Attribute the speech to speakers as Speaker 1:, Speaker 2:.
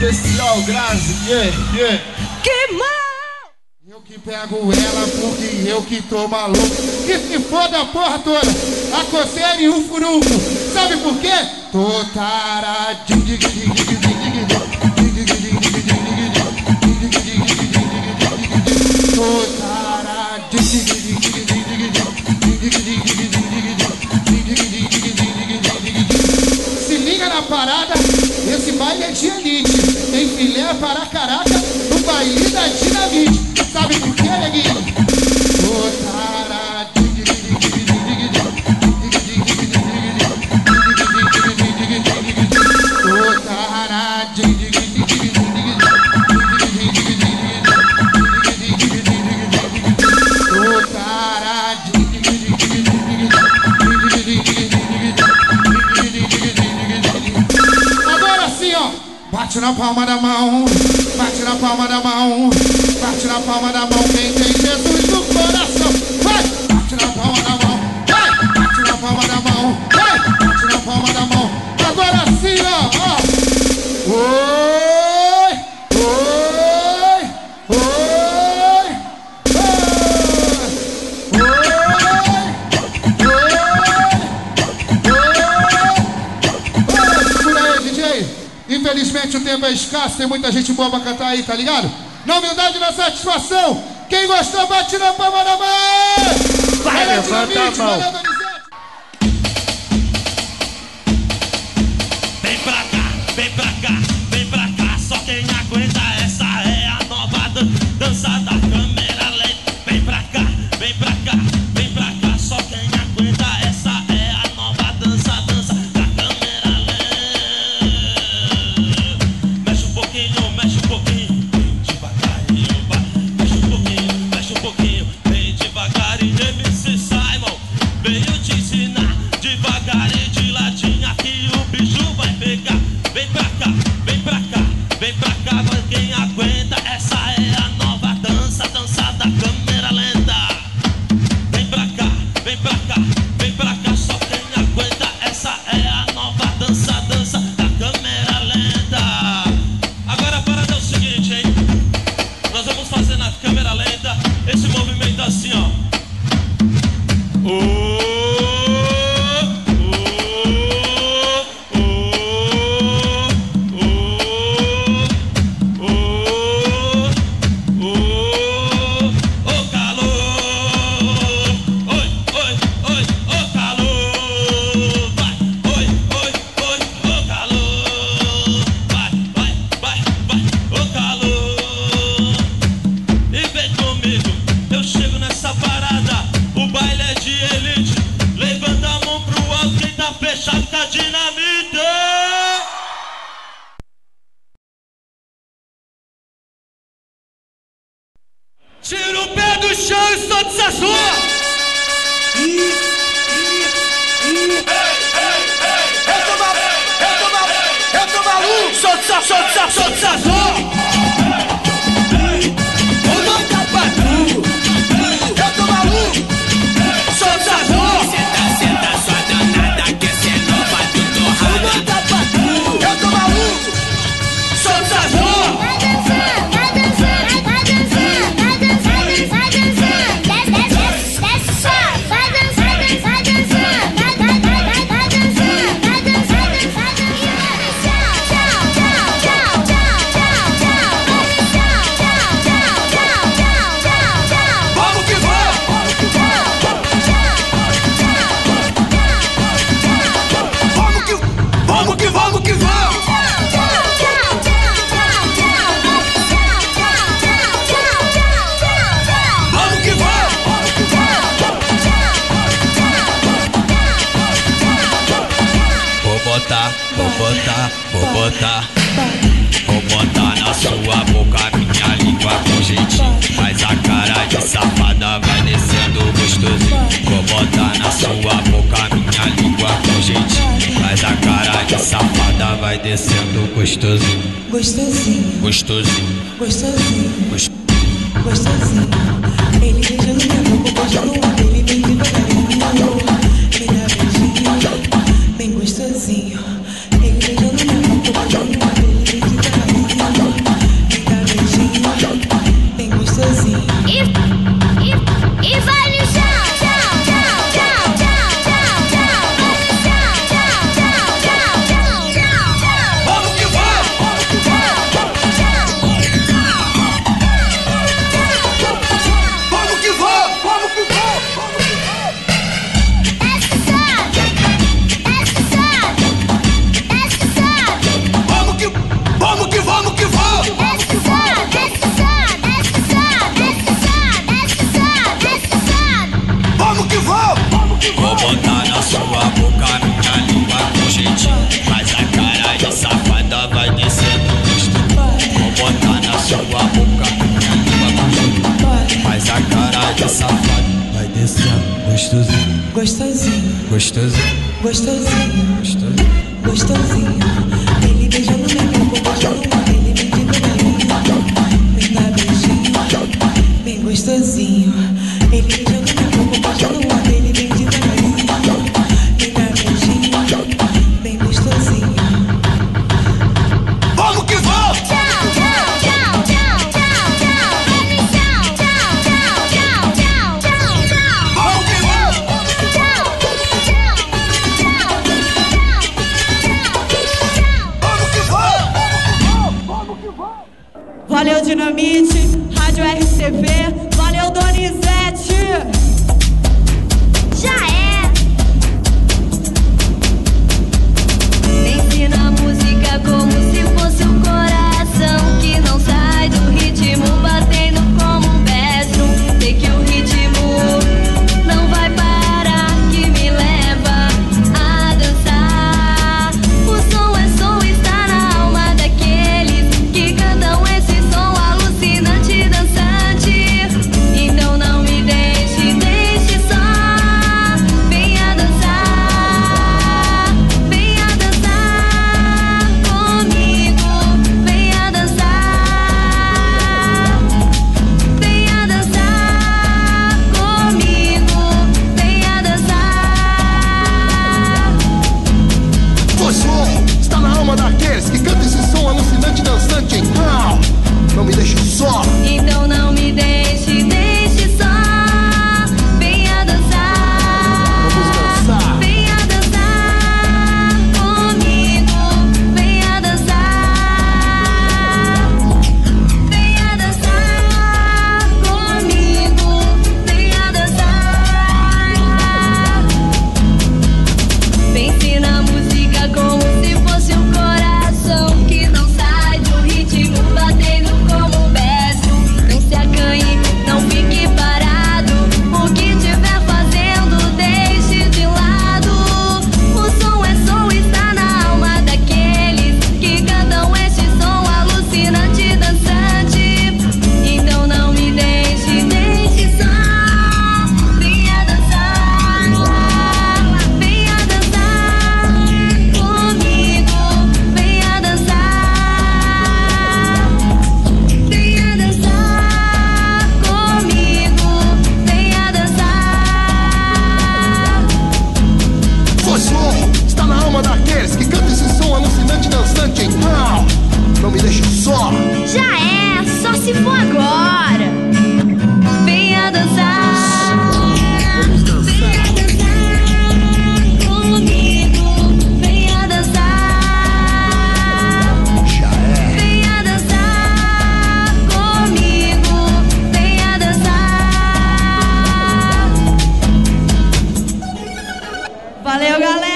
Speaker 1: especial, Grazi, yeah.
Speaker 2: Que mal!
Speaker 3: Eu que pego ela porque eu que tô maluco. Que se foda a porra toda, a coceira e um furuco. Sabe por quê? Tô taradinho. Tô taradinho. Se liga na parada, esse baile é de elite. Tem filé para caraca no baile da dinamite. Sabe por quê, neguinho? Tô taradinho. Tô taradinho. Tô taradinho. Agora sim, ó. Bate na palma da mão, bate na palma da mão, bate na palma da mão, quem tem Jesus no coração. Vai, bate na palma da mão, vai, bate na palma da mão, vai, bate na palma da mão. Agora sim, ó. Oi, oi, oi, segura aí, DJ. Infelizmente o tempo é escasso, tem muita gente boa pra cantar aí, tá ligado? Na humildade e na satisfação, quem gostou bate na palma da mão!
Speaker 1: Vai, levanta a mão!
Speaker 4: Vem pra cá, vem pra cá, vem pra cá. Só quem aguenta, essa é a nova dança da câmera lenta. Vem pra cá, vem pra cá, vem pra cá. Só quem aguenta, essa é a nova dança da câmera lenta. Mexe um pouquinho, devagarinho, vai. Mexe um pouquinho, bem devagarinho. MC Simon veio te ensinar devagar e de ladinho que o bicho vai pegar. Vem pra cá, vem pra cá, vem pra cá, vai quem aguenta. Essa é a nova dança da câmera lenta. Vem pra cá, vem pra cá, vem pra cá, só quem aguenta. Essa é a nova dança da câmera lenta. Agora a parada é o seguinte, hein? Nós vamos fazer na câmera lenta esse movimento assim, ó. Fechado com a dinamite. Tira o pé do chão e solta essa sua. Eu tô maluco. Solta essa sua. Eu tô maluco. Solta essa sua. Senta sua danada que essa é nova do torrada. Eu tô maluco. Solta essa sua. Vou botar na sua boca minha língua com jeitinho. Faz a cara de safada, vai descendo gostosinho. Vou botar na sua boca minha língua com jeitinho. Faz a cara de safada, vai descendo gostosinho.
Speaker 2: Gostosinho,
Speaker 4: Gostosinho,
Speaker 2: gostosinho, gostosinho. Ele beijando minha boca, beijando o dele bem devagarinho. Me dá beijinho, bem gostosinho. Ele beijando minha boca, beijando o dele bem devagarinho. Gostosinho,
Speaker 5: Gostosinho,
Speaker 2: gostosinho,
Speaker 5: gostosinho.
Speaker 2: gostosinho. Ele beijando minha boca, beijando uma dele bem devagarinho. Vem dar beijinho, bem gostosinho. Ele beijando minha boca, beijando uma dele bem devagarinho. Vem dar beijinho, bem gostosinho.
Speaker 1: Vamos que vamos!
Speaker 2: Valeu Dinamite, Rádio RCV, valeu Donizete.
Speaker 6: Já é. Ensina a música como se fosse o coração que não sai do ritmo, batendo como um bestro. Sei que o ritmo não vai parar, que me leva a dançar. O som é som, está na alma daqueles que cantam esse som alucinante, dançante. Então não me deixe, deixe só. Venha dançar, venha dançar comigo. Venha dançar, venha dançar comigo. Venha dançar.
Speaker 3: O som está na alma daqueles que cantam esse som alucinante, dançante. Então, não me deixe só.
Speaker 6: Então não me deixe, deixe só. Venha dançar,
Speaker 3: Vamos dançar.
Speaker 6: venha dançar comigo. Venha dançar, venha dançar comigo. Venha dançar. Pense na música como se fosse um coração que não sai do ritmo, batendo como um bestro. Não se acanhe, não fique parado. O que tiver fazendo, deixe de lado. O som é som, está na alma daqueles que cantam este som alucinante, dançante. Então não me deixe, deixe só. Venha dançar, venha dançar comigo. Venha dançar, venha dançar comigo. Venha dançar.
Speaker 3: O som está na alma daqueles que cantam esse som alucinante, dançante. Então, não me deixe só.
Speaker 6: Já é, só se for agora. Venha dançar, venha dançar comigo. Venha dançar,
Speaker 3: Já é.
Speaker 6: venha dançar comigo. Venha dançar.
Speaker 2: Valeu galera.